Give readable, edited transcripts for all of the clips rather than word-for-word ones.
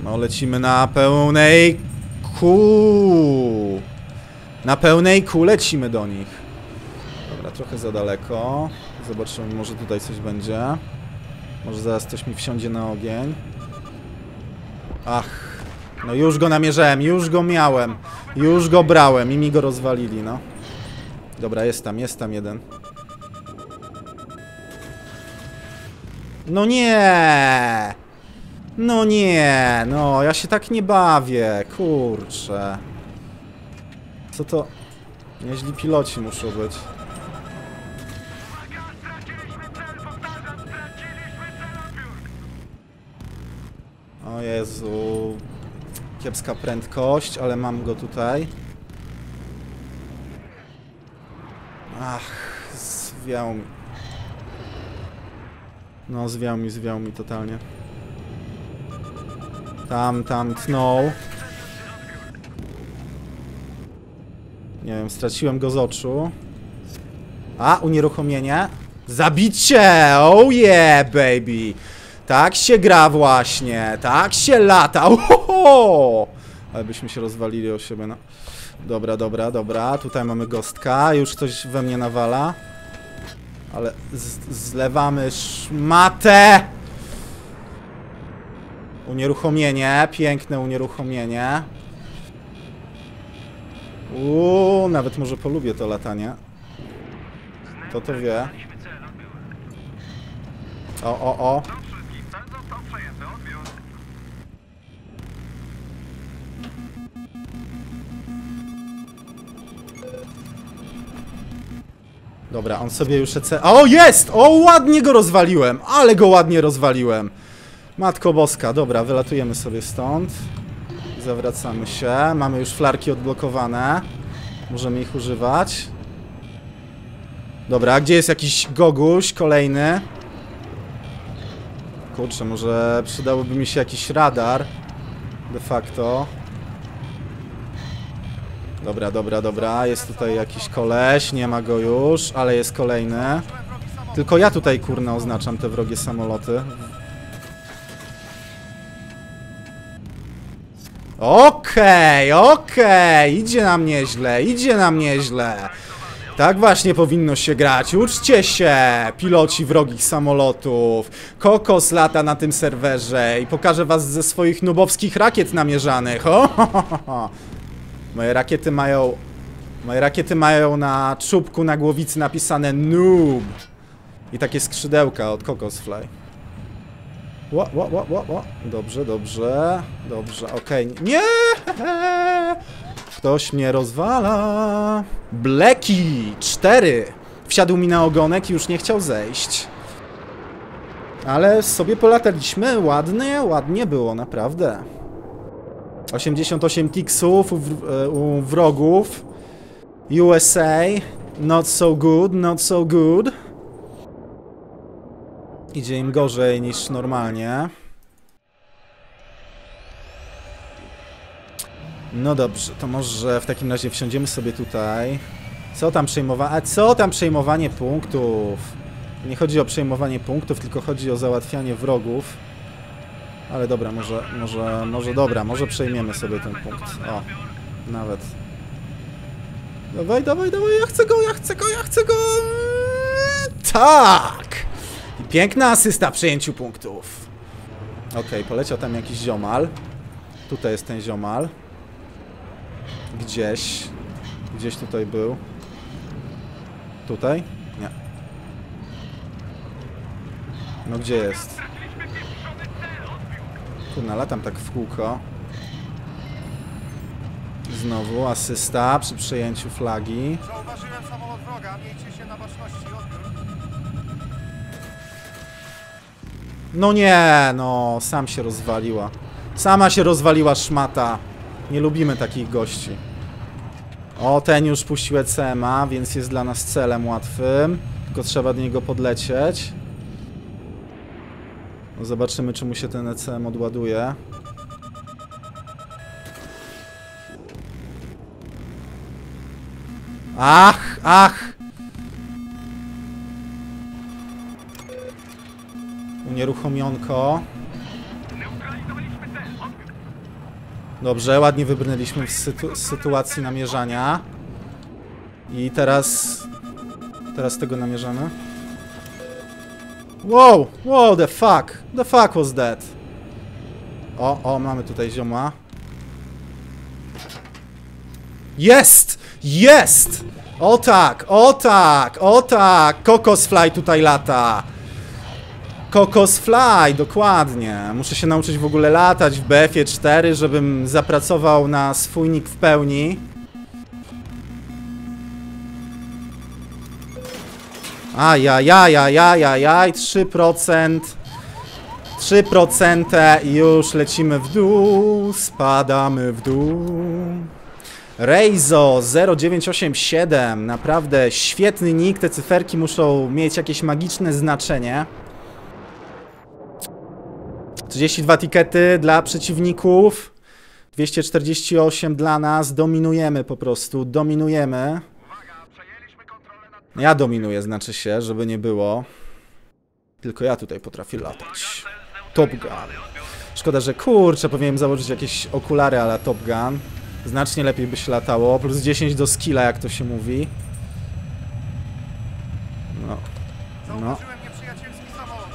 No lecimy na pełnej Na pełnej lecimy do nich. Dobra, trochę za daleko. Zobaczymy, może tutaj coś będzie. Może zaraz coś mi wsiądzie na ogień. Ach. No już go namierzałem, już go miałem. Już go brałem i mi go rozwalili, no. Dobra, jest tam jeden. No nie! No nie! No, ja się tak nie bawię, kurczę. Co to? Nieźli piloci muszą być. O Jezu. Kiepska prędkość, ale mam go tutaj. Ach, zwiał mi. No, zwiał mi totalnie. Tam tnął. Nie wiem, straciłem go z oczu. A, unieruchomienie. Zabicie! Oh yeah, baby! Tak się gra właśnie, tak się lata. Ohoho! Ale byśmy się rozwalili o siebie, no. Dobra. Tutaj mamy gostka. Już ktoś we mnie nawala. Ale zlewamy szmatę! Unieruchomienie, piękne unieruchomienie. Nawet może polubię to latanie. To wie. O. Dobra, on sobie już O, jest! O, ładnie go rozwaliłem! Ale go ładnie rozwaliłem! Matko Boska, dobra, wylatujemy sobie stąd. Zawracamy się. Mamy już flarki odblokowane. Możemy ich używać. Dobra, gdzie jest jakiś goguś kolejny? Kurczę, może przydałoby mi się jakiś radar. De facto. Dobra. Jest tutaj jakiś koleś. Nie ma go już, ale jest kolejny. Tylko ja tutaj, kurna, oznaczam te wrogie samoloty. Okej. Idzie nam nieźle. Tak właśnie powinno się grać. Uczcie się, piloci wrogich samolotów. Kokos lata na tym serwerze i pokażę was ze swoich nubowskich rakiet namierzanych. Moje rakiety mają na czubku, na głowicy napisane noob. I takie skrzydełka od Kokosfly. Dobrze, okej. Nie! Ktoś mnie rozwala. Bleki 4. Wsiadł mi na ogonek i już nie chciał zejść. Ale sobie polataliśmy. Ładnie było, naprawdę. 88 ticksów u wrogów. USA. Not so good. Idzie im gorzej niż normalnie. No dobrze, to może w takim razie wsiądziemy sobie tutaj. Co tam przejmowanie punktów? Nie chodzi o przejmowanie punktów, tylko chodzi o załatwianie wrogów. Ale dobra, może przejmiemy sobie ten punkt. O, nawet. Dawaj, ja chcę go! Tak! I piękna asysta przejęciu punktów. Okej, poleciał tam jakiś ziomal. Tutaj jest ten ziomal. Gdzieś tutaj był. Tutaj? Nie. No gdzie jest? Kurna, latam tak w kółko. Znowu asysta przy przejęciu flagi. Zauważyłem samolot wroga, miejcie się na baczności, odbiór. No nie, no, sama się rozwaliła szmata. Nie lubimy takich gości. O, ten już puścił ECM-a, więc jest dla nas celem łatwym. Tylko trzeba do niego podlecieć. No, zobaczymy, czy mu się ten ECM odładuje. Ach! Unieruchomionko. Dobrze, ładnie wybrnęliśmy z sytuacji namierzania. I teraz tego namierzamy. Wow, wow, the fuck was that? O, mamy tutaj zioma. Jest! Jest! O tak, o tak, o tak! Kokosfly tutaj lata. Kokosfly, dokładnie. Muszę się nauczyć w ogóle latać w BF-ie 4, żebym zapracował na swój nick w pełni. Ajajajajajajaj, 3%. 3% i już lecimy w dół, spadamy w dół. Reizo 0987, naprawdę świetny nick, te cyferki muszą mieć jakieś magiczne znaczenie. 32 tikety dla przeciwników, 248 dla nas, dominujemy po prostu, dominujemy. Ja dominuję, znaczy się, żeby nie było. Tylko ja tutaj potrafię latać. Top Gun. Szkoda, że kurczę, powinienem założyć jakieś okulary a la Top Gun. Znacznie lepiej by się latało. Plus 10 do skilla, jak to się mówi. No. Zauważyłem nieprzyjacielski samolot.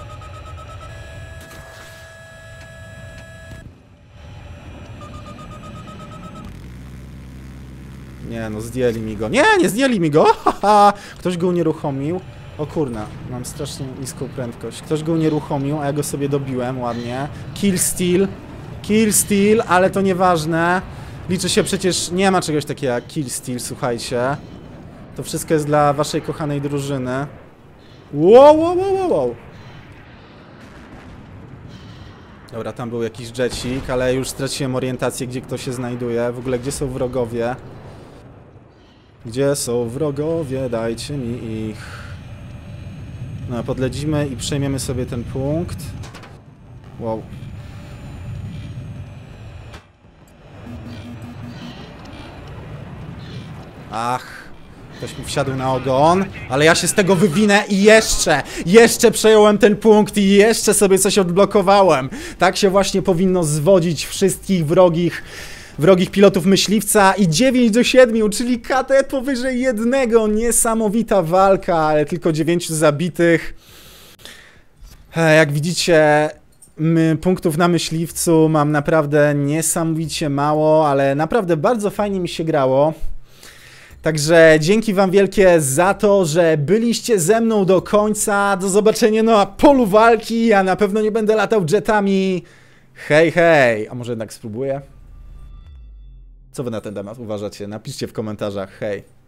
Nie, no zdjęli mi go. Nie, nie zdjęli mi go! Haha! Ktoś go unieruchomił. O kurna, mam strasznie niską prędkość. Ktoś go unieruchomił, a ja go sobie dobiłem ładnie. Kill steal, ale to nieważne. Liczy się przecież, nie ma czegoś takiego jak kill steal, słuchajcie. To wszystko jest dla waszej kochanej drużyny. Wow. Dobra, tam był jakiś jetcik, ale już straciłem orientację, gdzie kto się znajduje. W ogóle, gdzie są wrogowie? Gdzie są wrogowie? Dajcie mi ich. No, podlecimy i przejmiemy sobie ten punkt. Wow. Ach, ktoś mi wsiadł na ogon, ale ja się z tego wywinę i jeszcze przejąłem ten punkt i jeszcze sobie coś odblokowałem. Tak się właśnie powinno zwodzić wszystkich wrogich pilotów myśliwca i 9-7, czyli KT powyżej 1. Niesamowita walka, ale tylko 9 zabitych. Jak widzicie, punktów na myśliwcu mam naprawdę niesamowicie mało, ale naprawdę bardzo fajnie mi się grało. Także dzięki wam wielkie za to, że byliście ze mną do końca. Do zobaczenia na polu walki. Ja na pewno nie będę latał jetami. Hej, hej. A może jednak spróbuję? Co wy na ten temat uważacie? Napiszcie w komentarzach. Hej.